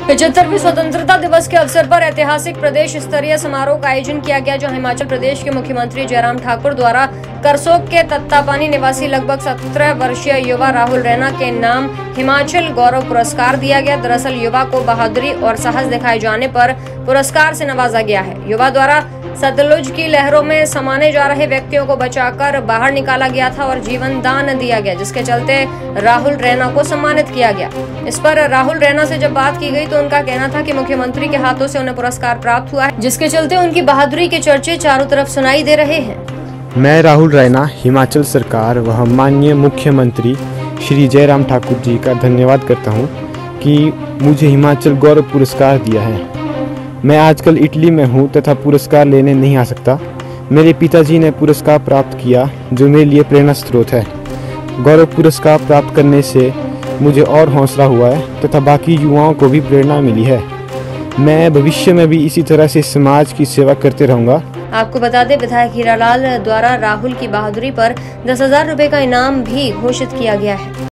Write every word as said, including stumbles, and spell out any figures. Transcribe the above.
पचहत्तरवीं स्वतंत्रता दिवस के अवसर पर ऐतिहासिक प्रदेश स्तरीय समारोह का आयोजन किया गया, जो हिमाचल प्रदेश के मुख्यमंत्री जयराम ठाकुर द्वारा करसोग के तत्तापानी निवासी लगभग सत्रह वर्षीय युवा राहुल रैना के नाम हिमाचल गौरव पुरस्कार दिया गया। दरअसल युवा को बहादुरी और साहस दिखाए जाने पर पुरस्कार से नवाजा गया है। युवा द्वारा सतलुज की लहरों में समाने जा रहे व्यक्तियों को बचाकर बाहर निकाला गया था और जीवन दान दिया गया, जिसके चलते राहुल रैना को सम्मानित किया गया। इस पर राहुल रैना से जब बात की गई तो उनका कहना था कि मुख्यमंत्री के हाथों से उन्हें पुरस्कार प्राप्त हुआ है, जिसके चलते उनकी बहादुरी के चर्चे चारों तरफ सुनाई दे रहे हैं। मैं राहुल रैना हिमाचल सरकार व माननीय मुख्यमंत्री श्री जयराम ठाकुर जी का धन्यवाद करता हूँ कि मुझे हिमाचल गौरव पुरस्कार दिया है। मैं आजकल इटली में हूँ तथा पुरस्कार लेने नहीं आ सकता। मेरे पिताजी ने पुरस्कार प्राप्त किया, जो मेरे लिए प्रेरणा स्रोत है। गौरव पुरस्कार प्राप्त करने से मुझे और हौसला हुआ है तथा बाकी युवाओं को भी प्रेरणा मिली है। मैं भविष्य में भी इसी तरह से समाज की सेवा करते रहूँगा। आपको बता दें, विधायक हीरालाल द्वारा राहुल की बहादुरी पर दस हजार रुपए का इनाम भी घोषित किया गया है।